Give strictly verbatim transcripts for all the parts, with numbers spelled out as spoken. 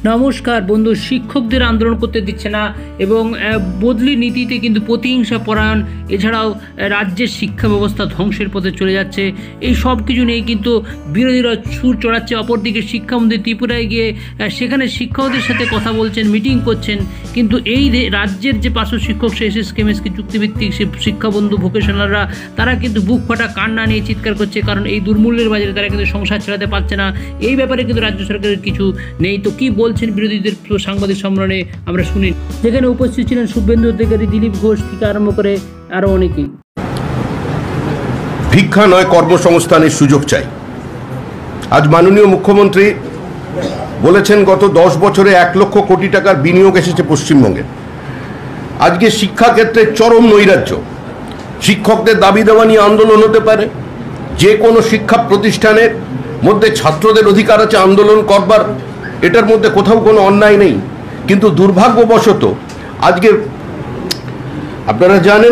নমস্কার বন্ধু। শিক্ষকদের আন্দোলন করতে দিচ্ছে না এবং বদলি নীতিতে কিন্তু প্রতিহিংসা পরায়ণ, এছাড়াও রাজ্যের শিক্ষা ব্যবস্থা ধ্বংসের পথে চলে যাচ্ছে। এই সব কিছু নিয়ে কিন্তু বিরোধীরা সুর চড়াচ্ছে। অপরদিকে শিক্ষামন্ত্রী ত্রিপুরায় গিয়ে সেখানে শিক্ষকদের সাথে কথা বলছেন, মিটিং করছেন। কিন্তু এই রাজ্যের যে পার্শ্ব শিক্ষক সে S S K M S K চুক্তিভিত্তিক সে শিক্ষাবন্ধু ভোকেশনালরা, তারা কিন্তু বুক ফাটা কান্না নিয়ে চিৎকার করছে, কারণ এই দুর্মূল্যের বাজারে তারা কিন্তু সংসার চালাতে পারছে না। এই ব্যাপারে কিন্তু রাজ্য সরকারের কিছু নেই। তো কী বলছেন বিরোধীদের সাংবাদিক সম্মেলনে আমরা শুনি, যেখানে উপস্থিত ছিলেন শুভেন্দু অধিকারী, দিলীপ ঘোষ থেকে আরম্ভ করে আরও অনেকেই। ভিক্ষা নয়, কর্মসংস্থানের সুযোগ চাই। আজ মাননীয় মুখ্যমন্ত্রী বলেছেন গত দশ বছরে এক লক্ষ কোটি টাকার বিনিয়োগ এসেছে পশ্চিমবঙ্গে। আজকে শিক্ষাক্ষেত্রে চরম নৈরাজ্য। শিক্ষকদের দাবি দেওয়া নিয়ে আন্দোলন হতে পারে, যে কোনো শিক্ষা প্রতিষ্ঠানের মধ্যে ছাত্রদের অধিকার আছে আন্দোলন করবার, এটার মধ্যে কোথাও কোনো অন্যায় নেই। কিন্তু দুর্ভাগ্যবশত আজকে আপনারা জানেন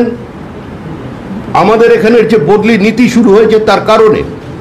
আমাদের এখানের যে বদলি নীতি শুরু হয়েছে, তার কারণে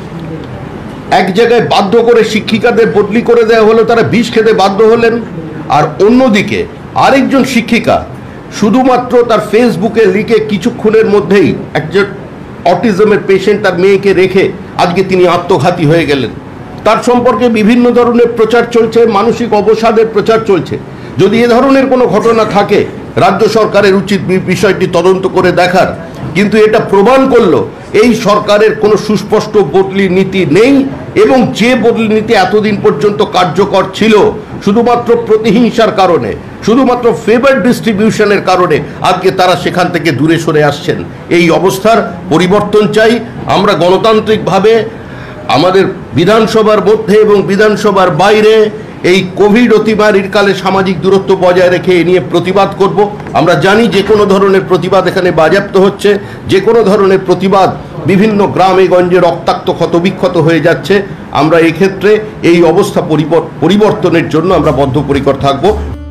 এক জায়গায় বাধ্য করে শিক্ষিকাদের বদলি করে দেওয়া হলো, তারা বিষ খেতে বাধ্য হলেন। আর অন্যদিকে আরেকজন শিক্ষিকা শুধুমাত্র তার ফেসবুকে লিখে কিছুক্ষণের মধ্যেই একজন অটিজমের পেশেন্ট তার মেয়েকে রেখে আজকে তিনি আত্মঘাতী হয়ে গেলেন। তার সম্পর্কে বিভিন্ন ধরনের প্রচার চলছে, মানসিক অবসাদের প্রচার চলছে। যদি এ ধরনের কোনো ঘটনা থাকে, রাজ্য সরকারের উচিত বিষয়টি তদন্ত করে দেখার। কিন্তু এটা প্রমাণ করলো এই সরকারের কোনো সুস্পষ্ট বদলি নীতি নেই, এবং যে বদলি নীতি এতদিন পর্যন্ত কার্যকর ছিল শুধুমাত্র প্রতিহিংসার কারণে, শুধুমাত্র ফেভার ডিস্ট্রিবিউশনের কারণে আজকে তারা সেখান থেকে দূরে সরে আসছেন। এই অবস্থার পরিবর্তন চাই। আমরা গণতান্ত্রিকভাবে আমাদের বিধানসভার মধ্যে এবং বিধানসভার বাইরে এই কোভিড অতিমারির কালে সামাজিক দূরত্ব বজায় রেখে এ নিয়ে প্রতিবাদ করব। আমরা জানি যে কোনো ধরনের প্রতিবাদ এখানে বাজেয়াপ্ত হচ্ছে, যে কোনো ধরনের প্রতিবাদ বিভিন্ন গ্রামে গঞ্জে রক্তাক্ত ক্ষতবিক্ষত হয়ে যাচ্ছে। আমরা এক্ষেত্রে এই অবস্থা পরিবর্তনের জন্য আমরা বদ্ধপরিকর থাকব।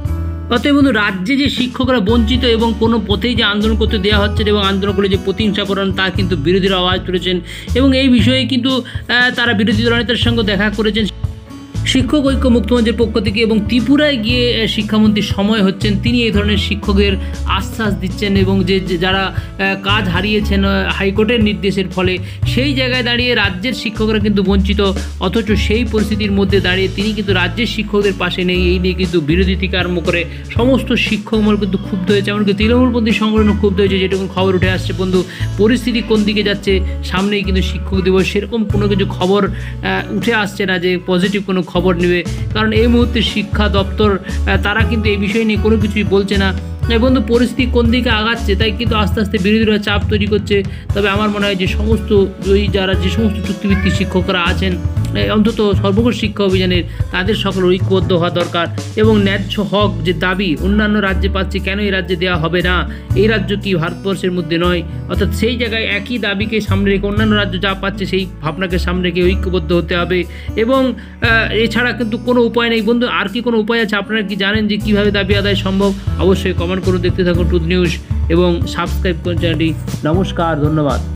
অতএব বন্ধু, রাজ্যে যে শিক্ষকরা বঞ্চিত এবং কোনো পথেই যে আন্দোলন করতে দেওয়া হচ্ছে এবং আন্দোলন করে যে প্রতিহিংসা করেন, তা কিন্তু বিরোধীরা আওয়াজ তুলেছেন এবং এই বিষয়ে কিন্তু তারা বিরোধী দলনেতার সঙ্গে দেখা করেছেন শিক্ষক ঐক্য মুক্তমঞ্চের পক্ষ থেকে। এবং ত্রিপুরায় গিয়ে শিক্ষামন্ত্রী সময় হচ্ছেন, তিনি এই ধরনের শিক্ষকদের আশ্বাস দিচ্ছেন এবং যে যারা কাজ হারিয়েছেন হাইকোর্টের নির্দেশের ফলে, সেই জায়গায় দাঁড়িয়ে রাজ্যের শিক্ষকরা কিন্তু বঞ্চিত। অথচ সেই পরিস্থিতির মধ্যে দাঁড়িয়ে তিনি কিন্তু রাজ্যের শিক্ষকদের পাশে নেই। এই নিয়ে কিন্তু বিরোধী থেকে আরম্ভ করে সমস্ত শিক্ষকমহল কিন্তু ক্ষুব্ধ হয়েছে, এমনকি তৃণমূলপন্থী সংগঠনও ক্ষুব্ধ হয়েছে। যেটুকু খবর উঠে আসছে বন্ধু, পরিস্থিতি কোন দিকে যাচ্ছে, সামনেই কিন্তু শিক্ষক দিবস, সেরকম কোনো কিছু খবর উঠে আসছে না যে পজিটিভ কোনো খবর নেবে। কারণ এই মুহূর্তে শিক্ষা দপ্তর তারা কিন্তু এই বিষয় নিয়ে কোনো কিছুই বলছে না। বন্ধু, পরিস্থিতি কোন দিকে আগাচ্ছে, তাই কিন্তু আস্তে আস্তে বিরোধীরা চাপ তৈরি করছে। তবে আমার মনে হয় যে সমস্ত ওই যারা যে সমস্ত চুক্তিভিত্তিক শিক্ষকরা আছেন, অন্তত সর্বশেষ শিক্ষা অভিযানের, তাদের সকল ঐক্যবদ্ধ হওয়া দরকার এবং ন্যায্য হক যে দাবি অন্যান্য রাজ্যে পাচ্ছে, কেন এই রাজ্যে দেওয়া হবে না? এই রাজ্য কি ভারতবর্ষের মধ্যে নয়? অর্থাৎ সেই জায়গায় একই দাবিকে সামনে রেখে অন্যান্য রাজ্য যা পাচ্ছে সেই ভাবনাকে সামনে রেখে ঐক্যবদ্ধ হতে হবে। এবং এছাড়া কিন্তু কোনো উপায় নেই বন্ধু। আর কি কোনো উপায় আছে? আপনারা কি জানেন যে কীভাবে দাবি আদায় সম্ভব? অবশ্যই কমেন্ট করুন। দেখতে থাকুন টুথ নিউজ এবং সাবস্ক্রাইব করুন চ্যানেলটি। নমস্কার, ধন্যবাদ।